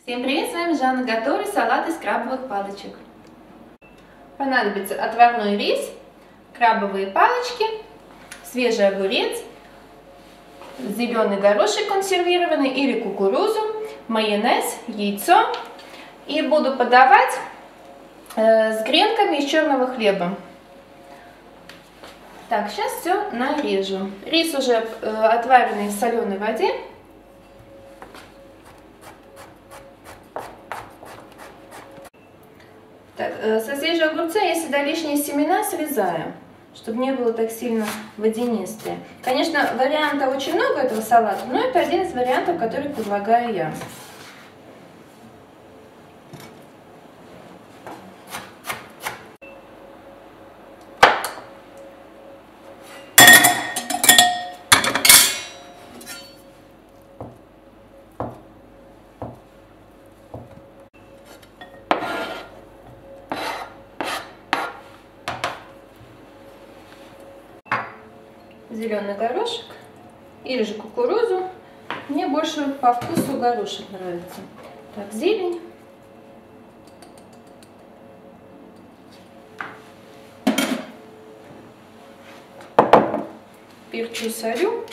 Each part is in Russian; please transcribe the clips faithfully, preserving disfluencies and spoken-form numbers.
Всем привет, с вами Жанна. Готовлю салат из крабовых палочек. Понадобится отварной рис, крабовые палочки, свежий огурец, зеленый горошек консервированный или кукурузу, майонез, яйцо. И буду подавать э, с гренками из черного хлеба. Так, сейчас все нарежу. Рис уже э, отваренный в соленой воде. Так, со свежего огурца я всегда лишние семена срезаю, чтобы не было так сильно водянистые. Конечно, вариантов очень много этого салата, но это один из вариантов, который предлагаю я. Зеленый горошек или же кукурузу. Мне больше по вкусу горошек нравится. Так, зелень. Перчу, солю.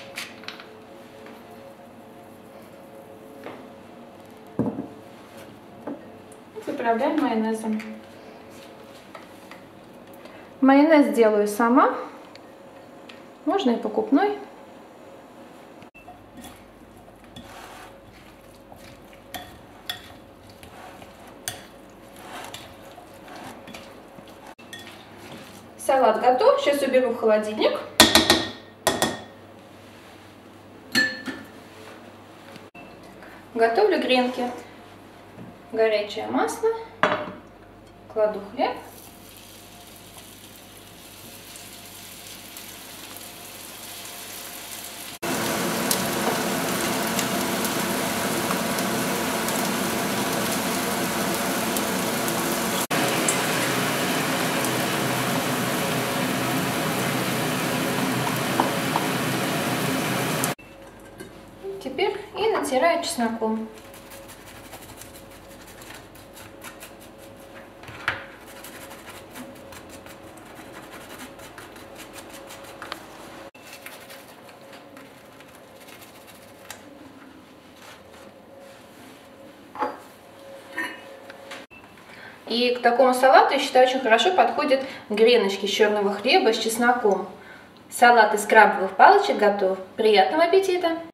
Заправляем майонезом. Майонез делаю сама. Можно и покупной. Салат готов. Сейчас уберу в холодильник. Готовлю гренки. Горячее масло. Кладу хлеб. Теперь и натираю чесноком. И к такому салату, я считаю, очень хорошо подходят греночки из черного хлеба с чесноком. Салат из крабовых палочек готов. Приятного аппетита!